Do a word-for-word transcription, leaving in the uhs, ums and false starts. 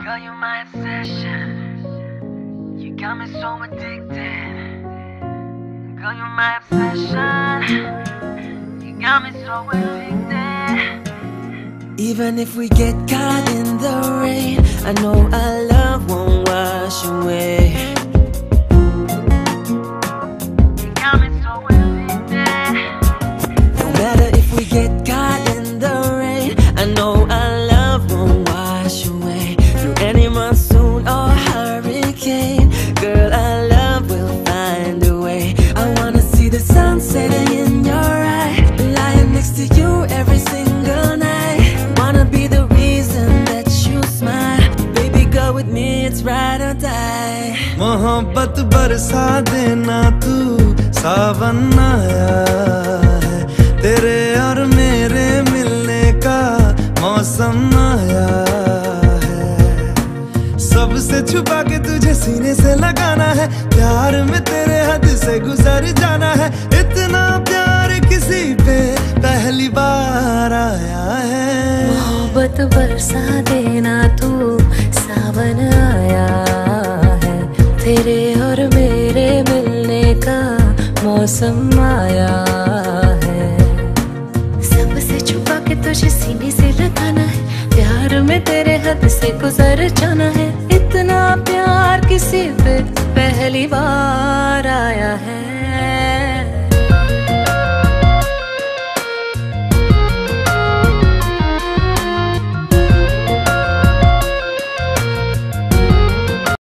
Girl, you're my obsession. You got me so addicted. Girl, you're my obsession. You got me so addicted. Even if we get caught in the rain, I know our love won't wash away. You got me so addicted. No matter if we get caught in the rain, I know our love won't wash away. Through any monsoon or hurricane, girl, our love will find a way. I wanna see the sun setting in your eye, lying next to you every single night. Wanna be the reason that you smile. Baby, go with me, it's ride or die. मोहब्बत बरसा देना तू, सावन आया है। तेरे और मेरे मिलने का मौसम आया है। सबसे छुपा के तुझे सीने से लगाना है। प्यार में तेरे हद से गुजर जाना है। इतना प्यार किसी पे पहली बार आया है। मोहब्बत बरसा देना तू, सावन आया है। तेरे और मेरे मिलने का मौसम आया है। सबसे छुपा के तुझे सीने से लगाना है। प्यार में तेरे हद से गुजर जाना है। इतना प्यार किसी पे पहली बार आया है।